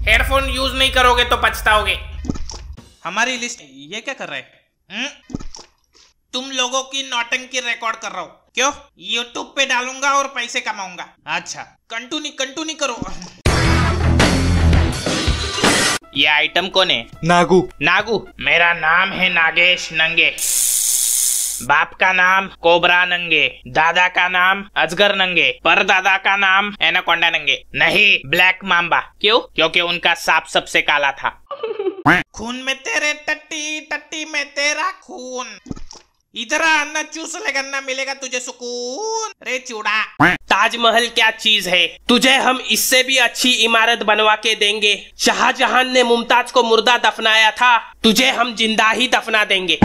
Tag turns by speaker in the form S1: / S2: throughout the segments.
S1: Headphone use नहीं करोगे तो पछताओगे।
S2: हमारी लिस्ट ये क्या कर रहे हैं?
S1: तुम लोगों की नौटंकी रिकॉर्ड कर रहा हूँ।
S2: क्यों?
S1: यूट्यूब पे डालूंगा और पैसे कमाऊंगा।
S2: अच्छा,
S1: कंटिन्यू करो।
S2: ये आइटम कौन है?
S3: नागू।
S2: नागू?
S1: मेरा नाम है नागेश नंगे।
S2: बाप का नाम कोबरा नंगे, दादा का नाम अजगर नंगे, परदादा का नाम एनाकोंडा नंगे। नहीं, ब्लैक मांबा। क्यों? क्योंकि उनका सांप सबसे काला था।
S1: खून में तेरे टट्टी, टट्टी में तेरा खून। इधर आना चूस ले गन्ना, मिलेगा तुझे सुकून। रे चूड़ा।
S2: ताजमहल क्या चीज है, तुझे हम इससे भी अच्छी इमारत बनवा के देंगे। शाहजहां ने मुमताज को मुर्दा दफनाया था, तुझे हम जिंदा ही दफना देंगे।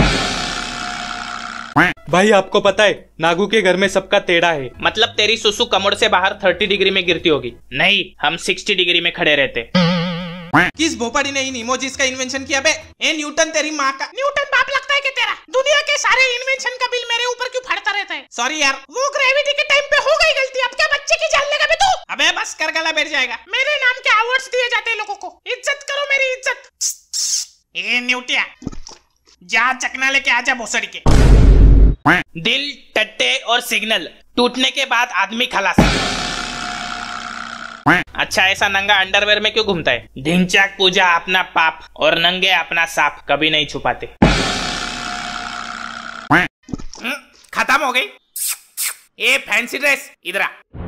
S3: भाई आपको पता है नागू के घर में सबका टेढ़ा है।
S2: मतलब तेरी सुसु कमर से बाहर 30 डिग्री में गिरती होगी। नहीं, हम 60 डिग्री में खड़े रहते।
S1: किस भोपाड़ी ने इन इमोजीज का इन्वेंशन किया बे? ए न्यूटन तेरी माँ का। न्यूटन बाप लगता है कि तेरा? दुनिया के सारे इन्वेंशन का बिल मेरे ऊपर क्यों फटता रहता है? सॉरी यार, वो ग्रेविटी के टाइम पे हो गई गलती। अब क्या बच्चे की जान लेगा बे तू? अबे बस कर, गला बैठ जाएगा। मेरे नाम के अवार्ड्स दिए जाते हैं लोगों को। इज्जत करो मेरी इज्जत। ए न्यूटिया, जा चकना लेके आजा भोसड़ी के।
S2: दिल, टट्टे और सिग्नल टूटने के बाद आदमी खलास। अच्छा, ऐसा नंगा अंडरवेयर में क्यों घूमता है? ढिंचाक पूजा अपना पाप और नंगे अपना सांप कभी नहीं छुपाते।
S1: खत्म हो गई। ए फैंसी ड्रेस, इधर आ।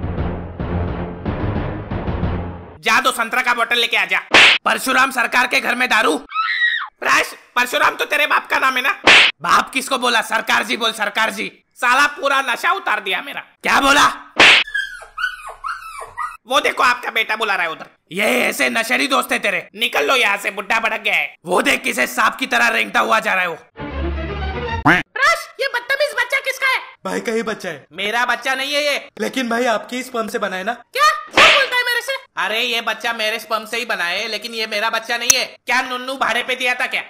S1: जा दो संतरा का बोतल लेके आजा। परशुराम सरकार के घर में दारू। प्राश, परशुराम तो तेरे बाप का नाम है ना? बाप किसको बोला? सरकार जी बोल, सरकार जी। साला पूरा नशा उतार दिया मेरा। क्या बोला? वो देखो आपका बेटा बुला रहा है उधर। ये ऐसे नशेड़ी दोस्त है तेरे। निकल लो यहाँ से, बुड्ढा भड़क गया है। वो देख किसे सांप की तरह रेंगता हुआ जा रहा है वो। प्राश, ये बदतमीज बच्चा किसका है?
S3: भाई का ही बच्चा है।
S1: मेरा बच्चा नहीं है ये।
S3: लेकिन भाई आपकी स्पर्म से बना है ना?
S1: क्या बोलता है मेरे से? अरे ये बच्चा मेरे स्पर्म से ही बना है, लेकिन ये मेरा बच्चा नहीं है। क्या नुन्नू भाड़े पे दिया था क्या?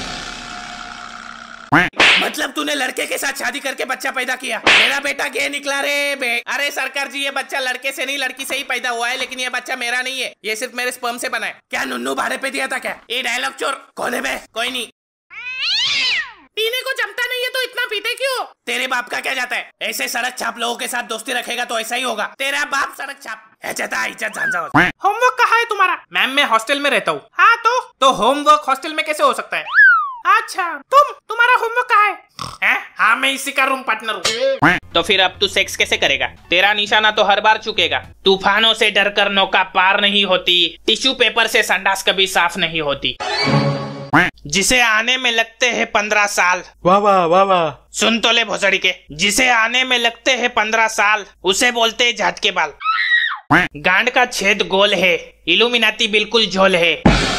S1: मतलब तूने लड़के के साथ शादी करके बच्चा पैदा किया? मेरा बेटा गे निकला रे बे। अरे सरकार जी, ये बच्चा लड़के से नहीं लड़की से ही पैदा हुआ है, लेकिन ये बच्चा मेरा नहीं है। ये सिर्फ मेरे स्पर्म से बना है। क्या नुन्नू भाड़े पे दिया था क्या? ये डायलॉग चोर कौन है बे? कोई नहीं। पीने को जमता नहीं है तो इतना पीते क्यों? तेरे बाप का क्या जाता है? ऐसे सड़क छाप लोगों के साथ दोस्ती रखेगा तो ऐसा ही होगा। तेरा बाप सड़क छाप। होमवर्क कहाँ है तुम्हारा? मैम, मैं हॉस्टल में रहता हूँ। हाँ तो होमवर्क हॉस्टल में कैसे हो सकता है? अच्छा, तुम्हारा होमवर्क कहाँ है? हाँ, मैं इसी का रूम पार्टनर हूँ।
S2: तो फिर अब तू सेक्स कैसे करेगा? तेरा निशाना तो हर बार चुकेगा। तूफानों से डरकर नौका पार नहीं होती, टिश्यू पेपर से संडास कभी साफ नहीं होती। जिसे आने में लगते हैं 15 साल।
S3: वाह वाह वाह वाह।
S2: सुन तो ले भोसड़ी के। जिसे आने में लगते हैं 15 साल, उसे बोलते हैं झाट के बाल। गांड का छेद गोल है, इल्यूमिनाती बिल्कुल झोल है।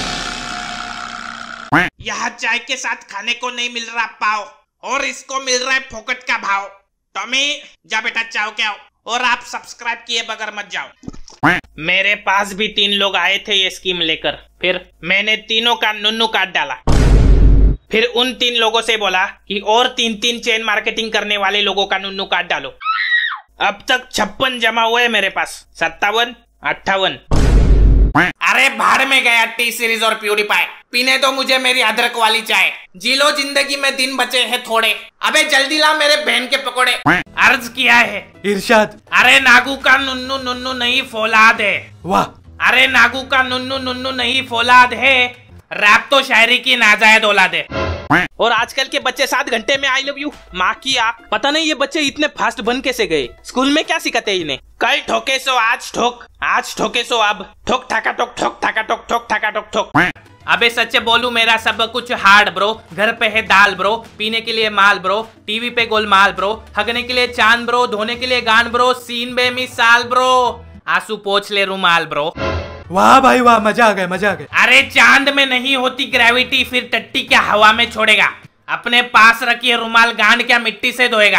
S1: यहाँ चाय के साथ खाने को नहीं मिल रहा पाव, और इसको मिल रहा है फोकट का भाव। टॉमी, जा बेटा चाव के आओ। और आप सब्सक्राइब किए बगैर मत जाओ।
S2: मेरे पास भी 3 लोग आए थे ये स्कीम लेकर, फिर मैंने तीनों का नुन्नू काट डाला। फिर उन 3 लोगों से बोला कि और 3 चेन मार्केटिंग करने वाले लोगों का नुन्नू काट डालो। अब तक 56 जमा हुए मेरे पास। 57, 58।
S1: अरे भाड़ में गया टी सीरीज और प्यूरीफाई। पीने तो मुझे मेरी अदरक वाली चाय। जी लो जिंदगी में, दिन बचे हैं थोड़े। अबे जल्दी ला मेरे बहन के पकोड़े। अर्ज किया है
S3: इरशाद।
S1: अरे नागू का नुन्नू नुन्नू नहीं फौलाद है।
S3: वाह।
S1: अरे नागू का नुन्नू नुन्नू नहीं फौलाद है, रैप तो शायरी की नाजायज औलाद है।
S2: और आजकल के बच्चे 7 घंटे में आई लव यू माँ की आँख। पता नहीं ये बच्चे इतने फास्ट बन कैसे गए। स्कूल में क्या सिखाते हैं इन्हें?
S1: कल ठोके सो आज ठोक, आज ठोके सो अब ठोक ठाका ठोक, ठोक ठाका ठोक, ठोक ठाका ठोक ठोक। अबे सच बोलूं, मेरा सब कुछ हार्ड ब्रो। घर पे है दाल ब्रो, पीने के लिए माल ब्रो, टीवी पे गोलमाल ब्रो, हगने के लिए चांद ब्रो, धोने के लिए गांड ब्रो, सीन बेमिसाल ब्रो, आंसू पोंछ ले रुमाल ब्रो।
S3: वाह भाई वाह, मजा आ गया मजा आ गया।
S1: अरे चांद में नहीं होती ग्रेविटी, फिर टट्टी क्या हवा में छोड़ेगा? अपने पास रखिए रुमाल, गांड क्या मिट्टी से धोएगा?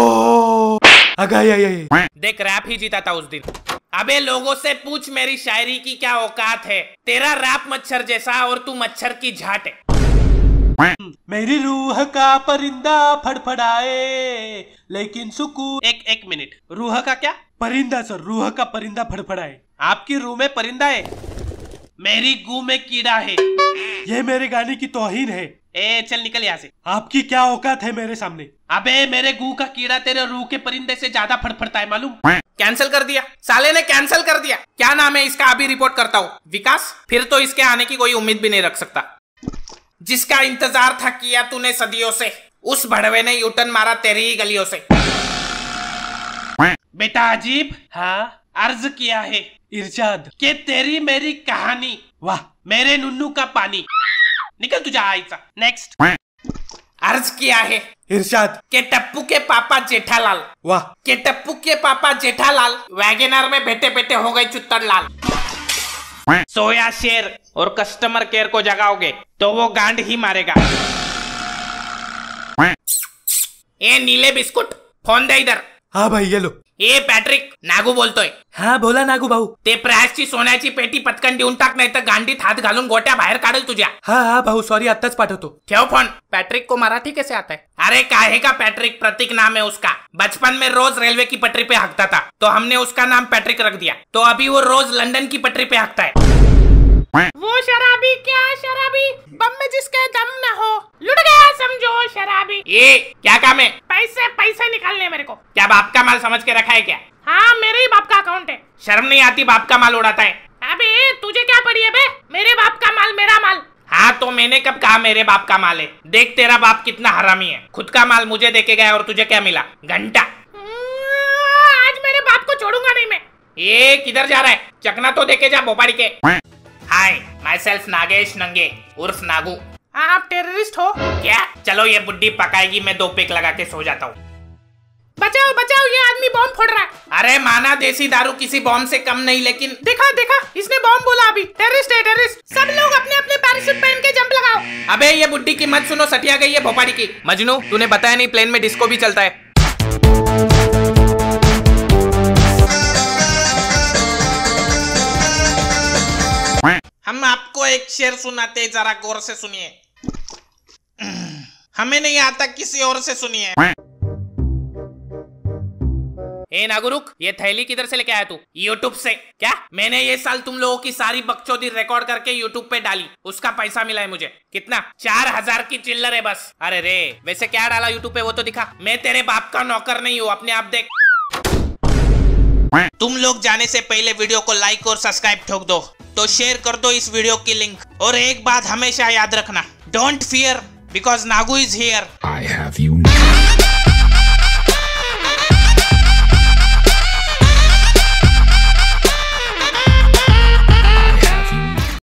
S1: देख रैप ही जीता था उस दिन। अबे लोगों से पूछ मेरी शायरी की क्या औकात है। तेरा रैप मच्छर जैसा और तू मच्छर की झाट है।
S3: मेरी रूह का परिंदा फड़फड़ाए लेकिन सुकून।
S2: एक मिनट, रूह का क्या?
S3: परिंदा सर, रूह का परिंदा फड़फड़ाए।
S2: आपकी रूह में परिंदा है?
S3: मेरी गू में कीड़ा है। ये मेरे गाने की तौहीन है।
S2: ए चल निकल यहाँ से।
S3: आपकी क्या औकात है मेरे सामने?
S2: अबे मेरे गू का कीड़ा तेरे रूह के परिंदे से ज्यादा फड़फड़ता है मालूम।
S1: कैंसिल कर दिया साले ने, कैंसिल कर दिया। क्या नाम है इसका? अभी रिपोर्ट करता हूँ। विकास? फिर तो इसके आने की कोई उम्मीद भी नहीं रख सकता। जिसका इंतजार था किया तूने सदियों से, उस भड़वे ने यूटर्न मारा तेरी ही गलियों से।
S2: बेटा अजीब,
S3: हाँ
S2: अर्ज किया है
S3: इरशाद
S2: कि तेरी मेरी कहानी,
S3: वाह
S2: मेरे नुन्नू का पानी। निकल तुझा आइसा। नेक्स्ट।
S1: अर्ज किया है
S3: इरशाद
S1: के टप्पू के पापा जेठालाल,
S3: वाह
S1: के टप्पू के पापा जेठालाल वैगनर में बैठे बैठे हो गए चुत्तर लाल।
S2: सोया शेर और कस्टमर केयर को जगाओगे तो वो गांड ही मारेगा।
S1: ए नीले बिस्कुट फोन दे इधर।
S3: हाँ भाई ये लो।
S1: ए पॅट्रिक, नागू बोलतोय।
S3: हाँ बोला नागू भाऊ।
S1: ते प्रॅशची सोन्याची पेटी पटकन देऊन टाक, नाही तर गांडीत हात घालून गोट्या बाहेर काढेल तुझ्या।
S3: हाँ हाँ भाऊ सॉरी आत्ताच पाठवतो।
S1: ठेव फोन। पैट्रिक को मराठी कैसे आता है? अरे काहे का पैट्रिक, प्रतीक नाम है उसका। बचपन में रोज रेलवे की पटरी पे हकता था तो हमने उसका नाम पैट्रिक रख दिया, तो अभी वो रोज लंदन की पटरी पे हकता है।
S2: वो शराबी क्या शराबी, बम में जिसके दम न हो, लुट गया समझो शराबी।
S1: ये क्या काम है?
S2: पैसे पैसे निकालने मेरे को।
S1: क्या बाप का माल समझ के रखा है क्या?
S2: हाँ मेरे ही बाप का अकाउंट है।
S1: शर्म नहीं आती? बाप का माल उड़ाता है।
S2: अबे तुझे क्या पड़ी है बे, मेरे बाप का माल मेरा माल।
S1: हाँ तो मैंने कब कहा मेरे बाप का माल है? देख तेरा बाप कितना हरामी है, खुद का माल मुझे देके गया और तुझे क्या मिला? घंटा।
S2: आज मेरे बाप को छोड़ूंगा नहीं मैं।
S1: ये किधर जा रहा है? चकना तो देके जा भोपाड़ी के। हाय माई सेल्फ नागेश नंगे उर्फ नागू।
S2: आप टेररिस्ट हो
S1: क्या? चलो ये बुड्ढी पकाएगी, मैं 2 पेक लगा के सो जाता हूँ।
S2: बचाओ बचाओ, ये आदमी बॉम्ब फोड़ रहा है।
S1: अरे माना देसी दारू किसी बॉम्ब से कम नहीं, लेकिन
S2: देखा देखा, इसने बॉम्ब बोला अभी। टेररिस्ट है टेररिस्ट। सब लोग अपने अपने पैराशूट पहन के जंप लगाओ।
S1: अबे ये बुड्ढी की मत सुनो, सटिया गई है भोपाड़ी की। मजनू तूने बताया नहीं प्लेन में डिस्को भी चलता है।
S2: हम आपको एक शेर सुनाते, जरा गौर से सुनिए। हमें नहीं आता, किसी और से सुनिए।
S1: ए नागुरुक, ये थैली किधर से लेके आया तू? यूट्यूब से। क्या? मैंने ये साल तुम लोगों की सारी बकचोदी रिकॉर्ड करके यूट्यूब पे डाली, उसका पैसा मिला है मुझे। कितना? 4000 की चिल्लर है बस। अरे रे, वैसे क्या डाला यूट्यूब पे वो तो दिखा। मैं तेरे बाप का नौकर नहीं हूँ, अपने आप देख।
S2: तुम लोग जाने से पहले वीडियो को लाइक और सब्सक्राइब ठोक दो, तो शेयर कर दो इस वीडियो की लिंक। और एक बात हमेशा याद रखना, don't fear because Nagu is here.
S4: I have you